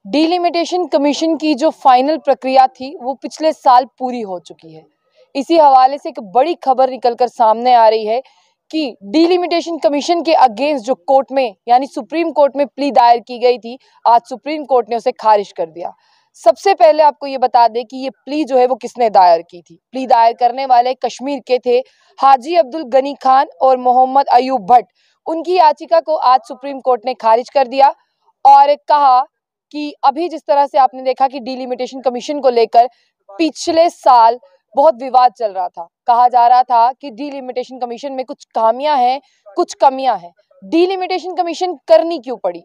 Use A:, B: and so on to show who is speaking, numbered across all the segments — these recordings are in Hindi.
A: डिलिमिटेशन कमीशन की जो फाइनल प्रक्रिया थी वो पिछले साल पूरी हो चुकी है। इसी हवाले से एक बड़ी खबर निकलकर सामने आ रही है कि डिलिमिटेशन कमीशन के अगेंस्ट जो कोर्ट में यानी सुप्रीम कोर्ट में प्ली दायर की गई थी, आज सुप्रीम कोर्ट ने उसे खारिज कर दिया। सबसे पहले आपको ये बता दें कि ये प्ली जो है वो किसने दायर की थी। प्ली दायर करने वाले कश्मीर के थे हाजी अब्दुल गनी खान और मोहम्मद अयूब भट्ट। उनकी याचिका को आज सुप्रीम कोर्ट ने खारिज कर दिया और कहा कि अभी जिस तरह से आपने देखा कि डिलिमिटेशन कमीशन को लेकर पिछले साल बहुत विवाद चल रहा था, कहा जा रहा था कि डिलिमिटेशन कमीशन में कुछ खामियां हैं, कुछ कमियां हैं। डिलिमिटेशन कमीशन करनी क्यों पड़ी?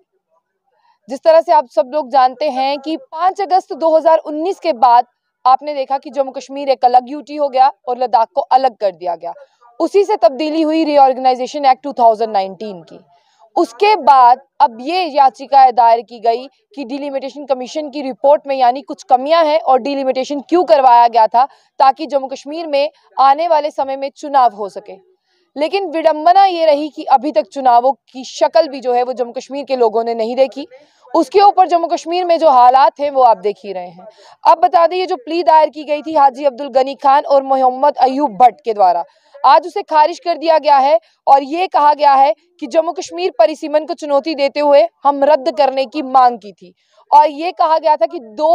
A: जिस तरह से आप सब लोग जानते हैं कि 5 अगस्त 2019 के बाद आपने देखा कि जम्मू कश्मीर एक अलग यूटी हो गया और लद्दाख को अलग कर दिया गया। उसी से तब्दीली हुई रीऑर्गेनाइजेशन एक्ट 2019 की। उसके बाद अब ये याचिका दायर की गई कि डिलिमिटेशन कमीशन की रिपोर्ट में यानी कुछ कमियां हैं और डिलिमिटेशन क्यों करवाया गया था ताकि जम्मू कश्मीर में आने वाले समय में चुनाव हो सके। लेकिन विडंबना ये रही कि अभी तक चुनावों की शक्ल भी जो है वो जम्मू कश्मीर के लोगों ने नहीं देखी। उसके ऊपर जम्मू कश्मीर में जो हालात हैं वो आप देख ही रहे हैं। अब बता दें, ये जो प्ली दायर की गई थी हाजी अब्दुल गनी खान और मोहम्मद अयूब भट्ट के द्वारा, आज उसे खारिज कर दिया गया है और ये कहा गया है कि जम्मू कश्मीर परिसीमन को चुनौती देते हुए हम रद्द करने की मांग की थी और ये कहा गया था कि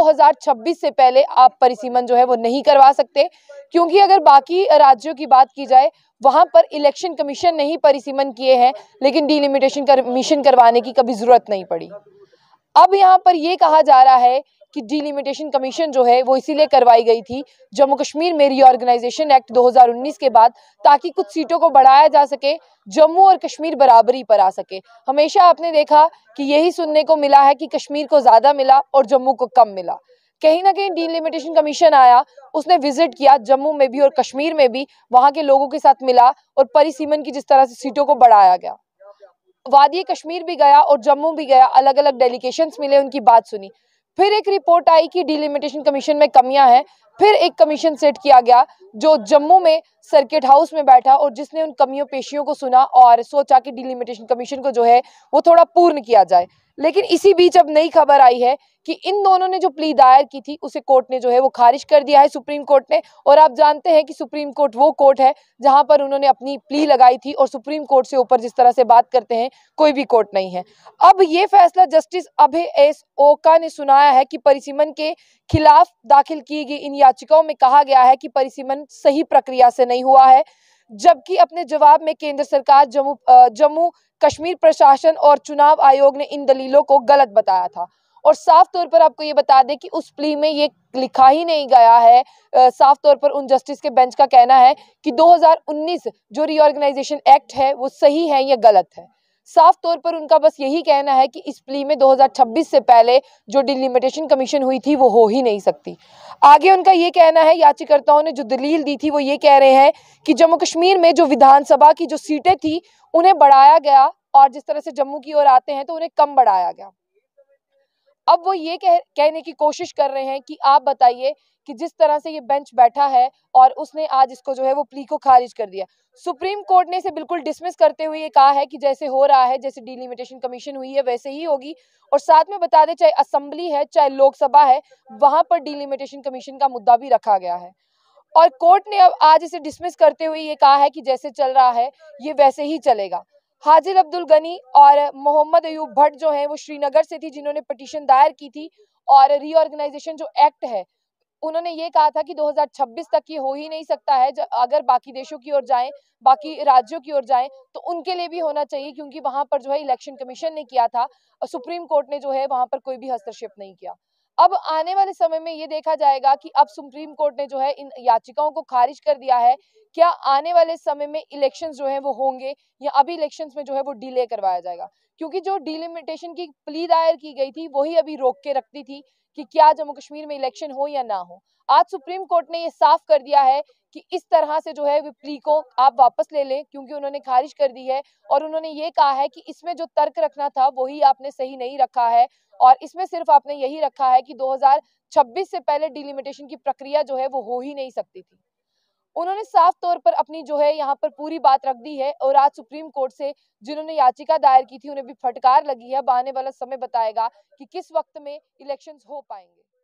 A: 2026 से पहले आप परिसीमन जो है वो नहीं करवा सकते, क्योंकि अगर बाकी राज्यों की बात की जाए वहां पर इलेक्शन कमीशन ने ही परिसीमन किए हैं, लेकिन डिलिमिटेशन कमीशन करवाने की कभी जरूरत नहीं पड़ी। अब यहाँ पर यह कहा जा रहा है कि डिलिमिटेशन कमीशन जो है वो इसीलिए करवाई गई थी जम्मू कश्मीर में रीऑर्गेनाइजेशन एक्ट 2019 के बाद, ताकि कुछ सीटों को बढ़ाया जा सके, जम्मू और कश्मीर बराबरी पर आ सके। हमेशा आपने देखा कि यही सुनने को मिला है कि कश्मीर को ज्यादा मिला और जम्मू को कम मिला। कहीं ना कहीं डिलिमिटेशन कमीशन आया, उसने विजिट किया जम्मू में भी और कश्मीर में भी, वहां के लोगों के साथ मिला और परिसीमन की जिस तरह से सीटों को बढ़ाया गया, वादी कश्मीर भी गया और जम्मू भी गया, अलग अलग डेलीगेशंस मिले, उनकी बात सुनी। फिर एक रिपोर्ट आई कि डिलिमिटेशन कमीशन में कमियां हैं। फिर एक कमीशन सेट किया गया जो जम्मू में सर्किट हाउस में बैठा और जिसने उन कमियों पेशियों को सुना और सोचा कि डिलिमिटेशन कमीशन को जो है वो थोड़ा पूर्ण किया जाए। लेकिन इसी बीच अब नई खबर आई है कि इन दोनों ने जो प्ली दायर की थी उसे कोर्ट ने जो है वो खारिज कर दिया है, सुप्रीम कोर्ट ने। और आप जानते हैं कि सुप्रीम कोर्ट वो कोर्ट है जहां पर उन्होंने अपनी प्ली लगाई थी और सुप्रीम कोर्ट से ऊपर जिस तरह से बात करते हैं कोई भी कोर्ट नहीं है। अब ये फैसला जस्टिस अभय एस ओका ने सुनाया है कि परिसीमन के खिलाफ दाखिल की गई इन याचिकाओं में कहा गया है कि परिसीमन सही प्रक्रिया से नहीं हुआ है, जबकि अपने जवाब में केंद्र सरकार, जम्मू कश्मीर प्रशासन और चुनाव आयोग ने इन दलीलों को गलत बताया था। और साफ तौर पर आपको ये बता दें कि उस प्ली में ये लिखा ही नहीं गया है, साफ तौर पर उन जस्टिस के बेंच का कहना है कि 2019 जो रीऑर्गेनाइजेशन एक्ट है वो सही है या गलत है। साफ तौर पर उनका बस यही कहना है कि इस प्ली में 2026 से पहले जो डिलिमिटेशन कमीशन हुई थी वो हो ही नहीं सकती। आगे उनका ये कहना है, याचिकाकर्ताओं ने जो दलील दी थी वो ये कह रहे हैं कि जम्मू कश्मीर में जो विधानसभा की जो सीटें थी उन्हें बढ़ाया गया और जिस तरह से जम्मू की ओर आते हैं तो उन्हें कम बढ़ाया गया। अब वो ये कहने की कोशिश कर रहे हैं कि आप बताइए कि जिस तरह से ये बेंच बैठा है और उसने आज इसको जो है वो प्ली को खारिज कर दिया। सुप्रीम कोर्ट ने इसे बिल्कुल डिसमिस करते हुए ये कहा है कि जैसे हो रहा है, जैसे डिलिमिटेशन कमीशन हुई है वैसे ही होगी। और साथ में बता दें, चाहे असेंबली है चाहे लोकसभा है, वहां पर डिलिमिटेशन कमीशन का मुद्दा भी रखा गया है। और कोर्ट ने अब आज इसे डिसमिस करते हुए ये कहा है कि जैसे चल रहा है ये वैसे ही चलेगा। हाजिर अब्दुल गनी और मोहम्मद अयूब भट्ट जो हैं वो श्रीनगर से थी, जिन्होंने पिटीशन दायर की थी। और रीऑर्गेनाइजेशन जो एक्ट है उन्होंने ये कहा था कि 2026 तक ये हो ही नहीं सकता है। अगर बाकी देशों की ओर जाएं, बाकी राज्यों की ओर जाएं तो उनके लिए भी होना चाहिए, क्योंकि वहां पर जो है इलेक्शन कमीशन ने किया था और सुप्रीम कोर्ट ने जो है वहां पर कोई भी हस्तक्षेप नहीं किया। अब आने वाले समय में ये देखा जाएगा कि अब सुप्रीम कोर्ट ने जो है इन याचिकाओं को खारिज कर दिया है। क्या आने वाले समय में इलेक्शंस जो है वो होंगे या अभी इलेक्शंस में जो है वो डिले करवाया जाएगा? क्योंकि जो डिलिमिटेशन की प्ली दायर की गई थी वही अभी रोक के रखती थी कि क्या जम्मू कश्मीर में इलेक्शन हो या ना हो। आज सुप्रीम कोर्ट ने ये साफ कर दिया है कि इस तरह से जो है वो प्ली को आप वापस ले लें, क्योंकि उन्होंने खारिज कर दी है। और उन्होंने ये कहा है कि इसमें जो तर्क रखना था वही आपने सही नहीं रखा है और इसमें सिर्फ आपने यही रखा है कि 2026 से पहले डिलिमिटेशन की प्रक्रिया जो है वो हो ही नहीं सकती थी। उन्होंने साफ तौर पर अपनी जो है यहाँ पर पूरी बात रख दी है और आज सुप्रीम कोर्ट से जिन्होंने याचिका दायर की थी उन्हें भी फटकार लगी है। अब आने वाला समय बताएगा कि किस वक्त में इलेक्शंस हो पाएंगे।